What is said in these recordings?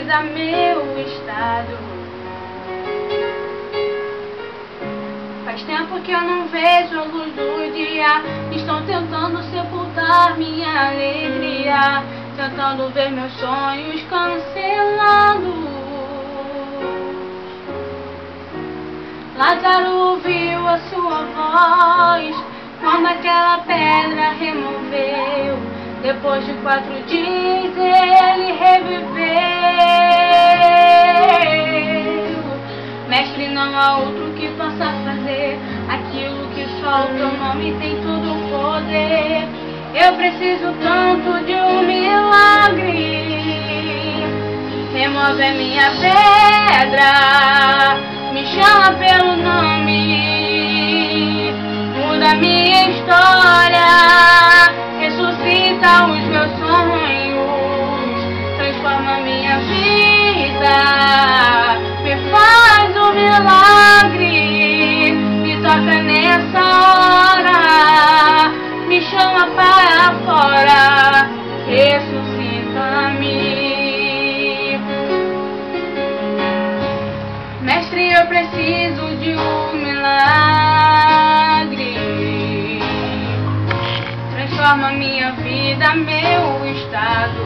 vida, meu estado. Faz tempo que eu não vejo a luz do dia. Estão tentando sepultar minha alegria, tentando ver meus sonhos cancelando. Lázaro ouviu a sua voz quando aquela pedra removeu. Depois de 4 dias ele reviveu. Mestre, não há outro que possa fazer aquilo que só o teu nome tem todo o poder. Eu preciso tanto de um milagre. Remove a minha pedra, me chama pelo nome, muda minha história, ressuscita os meus sonhos, transforma minha vida, me faz um milagre, me toca nessa hora, me chama para fora, ressuscita-me. Mestre, eu preciso de um milagre. Transforma minha vida, meu estado.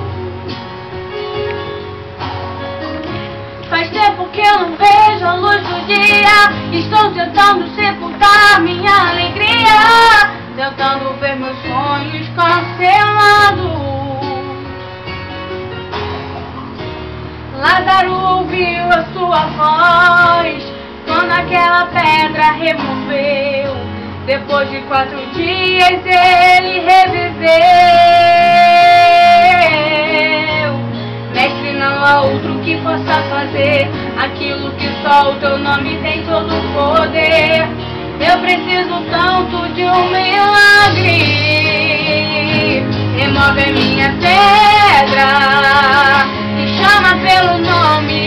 Faz tempo que eu não vejo a luz do dia. Estou tentando sepultar minha alegria, tentando ver meus sonhos cancelados. Lázaro ouviu a sua voz quando aquela pedra removeu. Depois de 4 dias ele reviveu. Mestre, não há outro que possa fazer aquilo que só o teu nome tem todo o poder. Eu preciso tanto de um milagre. Remove a minha pedra, me chama pelo nome,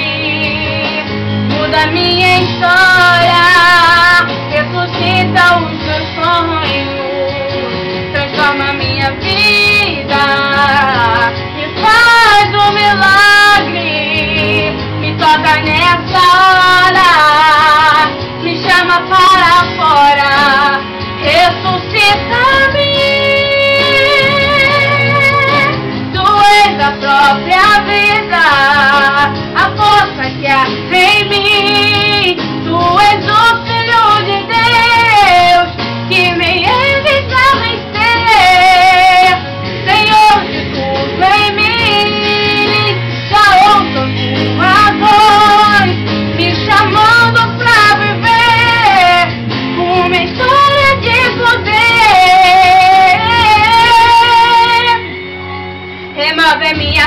muda minha história, ressuscita os meus sonhos, transforma minha vida, me faz um milagre, me toca nessa hora, me chama para fora, ressuscita-me. Tu és a própria vida, a força que há em mim. Tu és o Filho de Deus que me envia a vencer. Senhor de tudo em mim, já ouço a tua voz me chamando pra viver uma história de poder. Remove a minha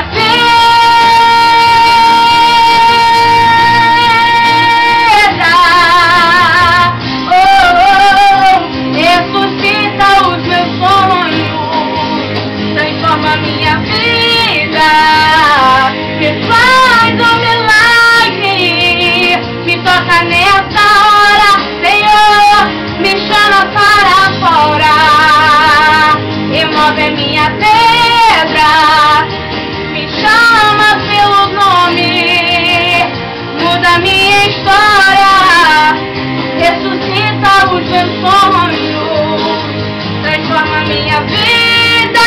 minha vida, me faz um milagre, me toca nessa hora, Senhor, me chama para fora, remove a minha pedra, me chama pelo nome, muda minha história, ressuscita os meus sonhos, transforma minha vida,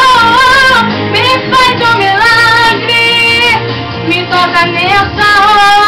Senhor, me faz um milagre, me toca nessa hora.